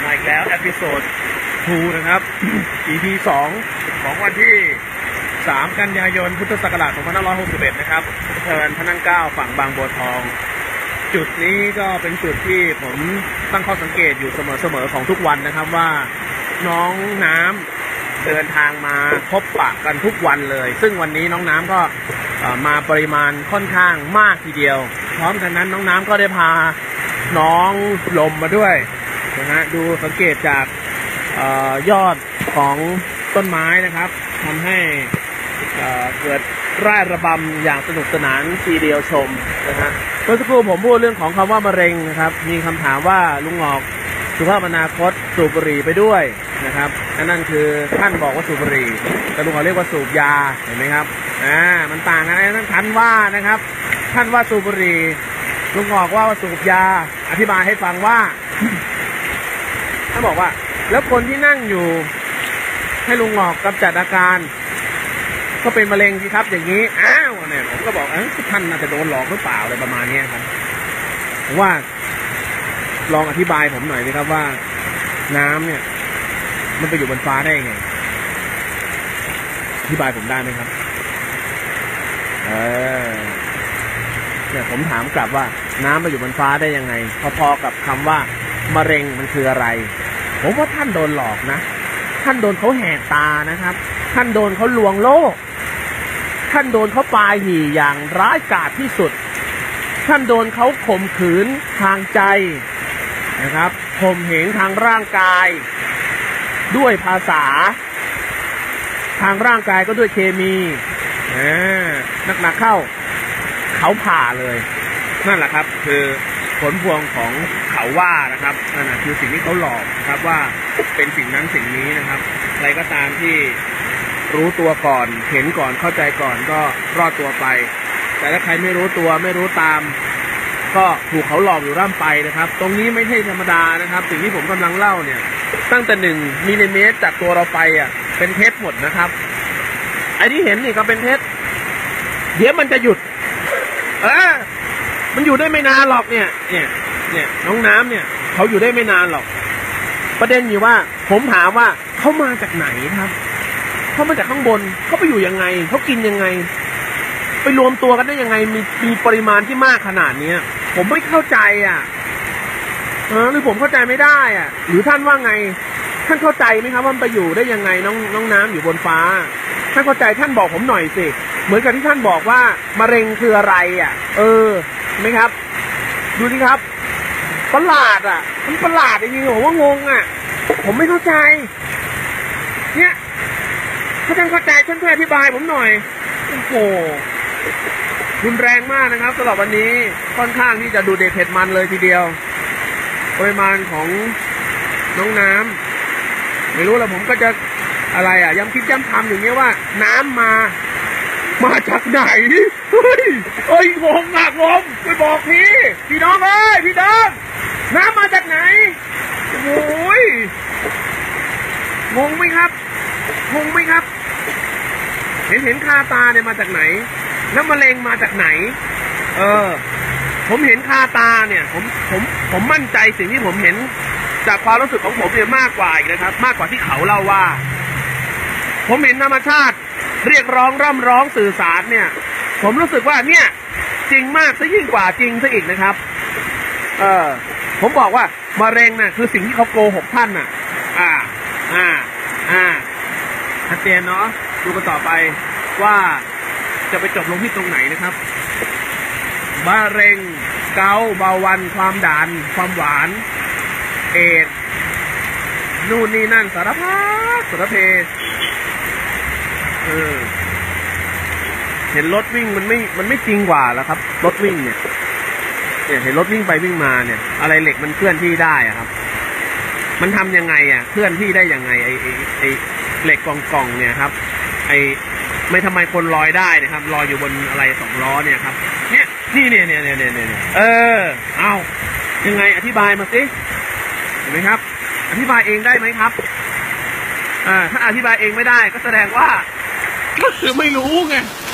มาอีกแล้วเอพิโซด2นะครับ EP 2ของวันที่3กันยายนพุทธศักราช2561นะครับเทินพระนั่งเกล้าฝั่งบางบัวทองจุดนี้ก็เป็นจุดที่ผมตั้งข้อสังเกตอยู่เสมอของทุกวันนะครับว่าน้องน้ำเดินทางมาพบปะกันทุกวันเลยซึ่งวันนี้น้องน้ำก็มาปริมาณค่อนข้างมากทีเดียวพร้อมกันนั้นน้องน้ำก็ได้พาน้องลมมาด้วยนะฮะดูสังเกตจากยอดของต้นไม้นะครับทำให้เกิดร่ายระบำอย่างสนุกสนานทีเดียวชมนะฮะเมื่อสักครู่ผมพูดเรื่องของคำว่ามะเร็งนะครับมีคำถามว่าลุงงอกสุภาพอนาคตสูบบุหรี่ไปด้วยนะครับนั่นคือท่านบอกว่าสูบบุหรี่แต่ลุงงอกเรียกว่าสูบยาเห็นไหมครับมันต่างกันนะท่านว่านะครับท่านว่าสูบบุหรี่ลุงงอกว่าสูบยาอธิบายให้ฟังว่าท่านบอกว่าแล้วคนที่นั่งอยู่ให้ลุงงอกกำจัดอาการก็เป็นมะเร็งสิครับอย่างนี้อ้าวเนี่ยผมก็บอกท่านน่าจะโดนหลอกหรือเปล่าอะไรประมาณนี้ครับผมว่าลองอธิบายผมหน่อยสิครับว่าน้ำเนี่ยมันไปอยู่บนฟ้าได้ยังไงอธิบายผมได้ไหมครับเนี่ยผมถามกลับว่าน้ำไปอยู่บนฟ้าได้ยังไงพอๆกับคำว่ามะเร็งมันคืออะไรผมว่าท่านโดนหลอกนะท่านโดนเขาแหกตานะครับท่านโดนเขาลวงโลกท่านโดนเขาปาหี่อย่างร้ายกาจที่สุดท่านโดนเขาข่มขืนทางใจนะครับข่มเหงทางร่างกายด้วยภาษาทางร่างกายก็ด้วยเคมีหนักเข้าเขาผ่าเลยนั่นแหละครับคือผลพวงของเขาว่านะครับนั่นแหละคือสิ่งที่เขาหลอกครับว่าเป็นสิ่งนั้นสิ่งนี้นะครับอะไรก็ตามที่รู้ตัวก่อนเห็นก่อนเข้าใจก่อนก็รอดตัวไปแต่ถ้าใครไม่รู้ตัวไม่รู้ตามก็ถูกเขาหลอกอยู่ร่ำไปนะครับตรงนี้ไม่ใช่ธรรมดานะครับสิ่งที่ผมกำลังเล่าเนี่ยตั้งแต่1มิลลิเมตรจากตัวเราไปเป็นเพชรหมดนะครับไอ้ที่เห็นนี่ก็เป็นเพชรเดี๋ยวมันจะหยุดมันอยู่ได้ไม่นานหรอกเนี่ยน้องน้ำเนี่ยเขาอยู่ได้ไม่นานหรอกประเด็นอยู่ว่าผมถามว่าเขามาจากไหนครับเขามาจากข้างบนเขาไปอยู่ยังไงเขากินยังไงไปรวมตัวกันได้ยังไงมีปริมาณที่มากขนาดนี้ผมไม่เข้าใจหรือผมเข้าใจไม่ได้หรือท่านว่าไงท่านเข้าใจไหมครับว่ามันไปอยู่ได้ยังไงน้องน้ำอยู่บนฟ้าท่านเข้าใจท่านบอกผมหน่อยสิเหมือนกับที่ท่านบอกว่ามะเร็งคืออะไรไหมครับดูสิครับประหลาดมันประหลาดจริงๆผมว่างงผมไม่เข้าใจเนี่ยถ้าท่านเข้าใจท่านช่วยอธิบายผมหน่อยโอ้โหรุนแรงมากนะครับสำหรับวันนี้ค่อนข้างที่จะดูเด็ดเผ็ดมันเลยทีเดียวปริมาณของน้องน้ำไม่รู้แล้วผมก็จะอะไรย้ำคิดย้ำทำอย่างเงี้ยว่าน้ำมาจากไหนเฮ้ยงงไปบอกพี่น้องพี่น้องน้ำมาจากไหนโอ้ยงงไหมครับเห็นคาตาเนี่ยมาจากไหนแล้วมะเร็งมาจากไหนผมเห็นคาตาเนี่ยผมมั่นใจสิ่งที่ผมเห็นจากความรู้สึกของผมเนี่ยมากกว่าอีกนะครับมากกว่าที่เขาเล่าว่าผมเห็นธรรมชาติเรียกร้องร่ำร้องสื่อสารเนี่ยผมรู้สึกว่าเนี่ยจริงมากซะยิ่งกว่าจริงซะอีกนะครับผมบอกว่ามะเร็งน่ะคือสิ่งที่เขาโกหกท่านชัดเจนเนาะดูกันต่อไปว่าจะไปจบลงที่ตรงไหนนะครับมะเร็งเกาต์เบาหวานความดันความหวานเอดส์นู่นนี่นั่นสารพัดสารเพเห็นรถวิ่งมันไม่จริงกว่าแล้วครับรถวิ่งเนี่ยเห็นรถวิ่งไปวิ่งมาเนี่ยอะไรเหล็กมันเคลื่อนที่ได้ครับมันทำยังไงเคลื่อนที่ได้ยังไงไอเหล็กกล่องเนี่ยครับไม่ทำไมคนลอยได้นะครับลอยอยู่บนอะไร2 ล้อเนี่ยครับเนี่ยเอายังไงอธิบายมาสิเห็นไหมครับอธิบายเองได้ไหมครับถ้าอธิบายเองไม่ได้ก็แสดงว่าก็คือไม่รู้ไง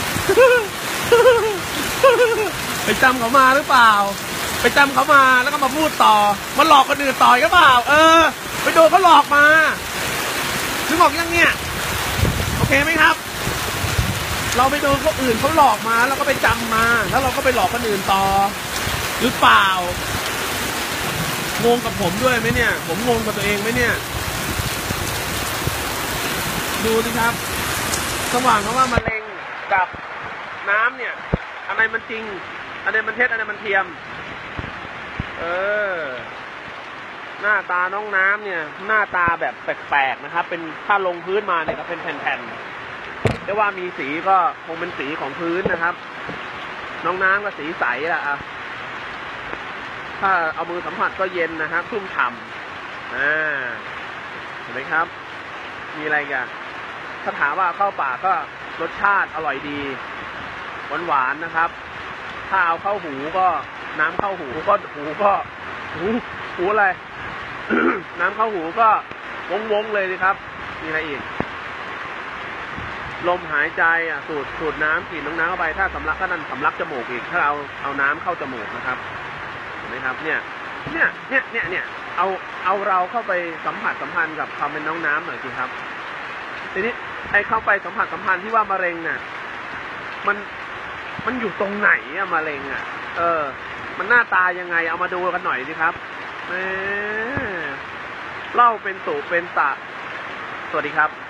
ไปจำเขามาหรือเปล่าไปจำเขามาแล้วก็มาพูดต่อมาหลอกคนอื่นต่อหรือเปล่าไปโดนเขาหลอกมานึกออกยังเนี่ยโอเคไหมครับเราไปโดนคนอื่นเขาหลอกมาแล้วก็ไปจำมาแล้วเราก็ไปหลอกคนอื่นต่อหรือเปล่างงกับผมด้วยไหมเนี่ยผมงงกับตัวเองไหมเนี่ยดูสิครับระหว่างคำว่ามะเร็งกับน้ำเนี่ยอะไรมันจริงอะไรมันเท็จอะไรมันเทียมหน้าตาน้องน้ำเนี่ยหน้าตาแบบแปลกๆนะครับเป็นถ้าลงพื้นมาเนี่ยก็เป็นแผ่นๆแต่ว่ามีสีก็คงเป็นสีของพื้นนะครับน้องน้ำก็สีใสละถ้าเอามือสัมผัสก็เย็นนะครับชุ่มฉ่ำเห็นไหมครับมีอะไรกันถ้าถามว่าเข้าปากก็รสชาติอร่อยดีหวานๆนะครับถ้าเอาเข้าหูก็น้ำเข้าหูก็หูอะไร น้ำเข้าหูก็วงเลยนะครับมีอะไรอีกลมหายใจสูดน้ำกินน้ำเข้าไปถ้าสำลักก็นั่นสำลักจมูกอีกถ้าเอาน้ำเข้าจมูกนะครับเห็นไหมครับเนี่ยเอาเราเข้าไปสัมผัสสัมพันธ์กับความเป็นน้องน้ำหน่อยสิครับทีนี้ไอ้เข้าไปสัมผัสสัมพันธ์ที่ว่ามะเร็งน่ะมันอยู่ตรงไหนมะเร็งมันหน้าตายังไงเอามาดูกันหน่อยสิครับเล่าเป็นตุเป็นตะสวัสดีครับ